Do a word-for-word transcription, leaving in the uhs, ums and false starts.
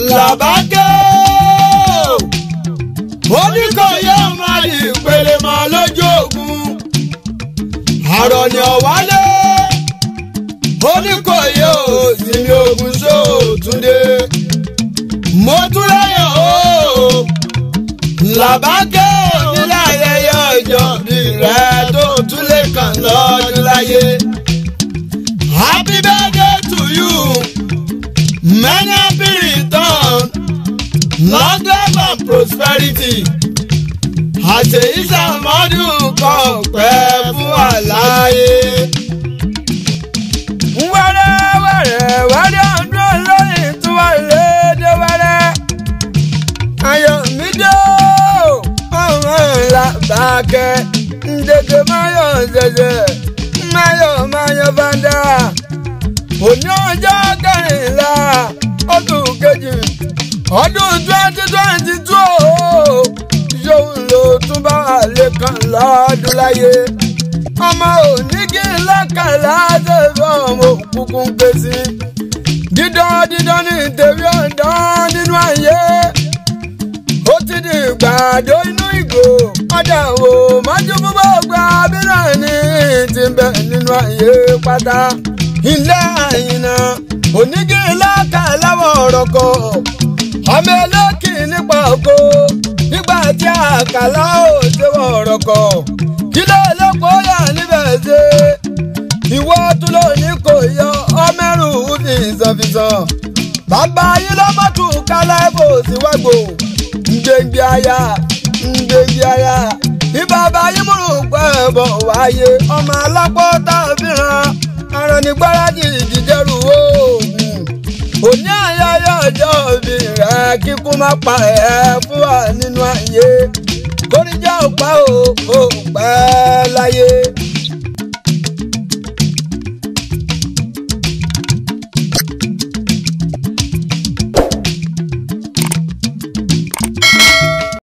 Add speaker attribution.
Speaker 1: Làbákẹ́ Oníkòyí ọmọ ìpele mọ́ lójú ogun àrọ̀ ni ọ̀wálé Oníkòyí òsìmí ogun sóòtúndé mo tún láyọ̀ o Làbákẹ́ onílé ayẹyẹ ọjọ́ bí rẹ̀ tó tún lè kàn lọ́dún láyé. Happy birthday to you, many happy return, long life and prosperity. Àṣẹ ìsàmọ́dún kan pẹ́ fún wa láyé.
Speaker 2: Wẹ́rẹ́ wẹ́rẹ́ wẹ́rẹ́ ọdún lóyìn tí wọ́n lé dé wẹ́rẹ́. Ayọ̀mídé ọmọ Làbákẹ́ ndèdè máyọ̀ zẹ̀zẹ̀ máyọ̀ máyọ̀ bàdà. Òní ọjọ́ kẹrìnlá ọdún kejì ọdún twenty twenty two yóò lò tún bá àlè kan lọ́dún láyé. Ọmọ òní kí n lọ́kànlá ṣe fún ọmọ òkùnkùn gbèsè. Dídán dídán ní tèmi ọ̀dán nínú ayé. Ó ti di ìgbàdo inú ìgò. Ọjà wo májú búbọ̀ gba abíràn ní ti bẹ̀ nínú ayé pátá. Ilé àyìnà onígi lọ́kànlá ọ̀rọ̀ kọ̀. Ọmọ ẹlẹ́kì nípa oko. Nígbà tí àkàlà ò ṣe ọ̀rọ̀ kọ̀. Kílẹ̀ ẹlẹ́kọ̀ọ́ yà níbẹ̀ ṣe. Ìwọ tún ló ní kò yọ ọmẹ́rù fìsànfìsàn. Bàbá yìí lọ́mọ́tò kálá ẹ̀bùn síwágbò. Ngbèngbè aya ngbèngbè aya. Bí bàbá yìí múrù pẹ́ bọ̀ wáyé. Ọmọ alápọ̀ tàbí hàn. Aràn ní gbáradì ìdíjẹ́rù oògùn. Òní ayẹyẹ ọjọ́ òbí rẹ̀ kíkú má pa ẹ̀ fún wa nínú ayé. Kórìíjà ò pa ò pẹ́ láyé.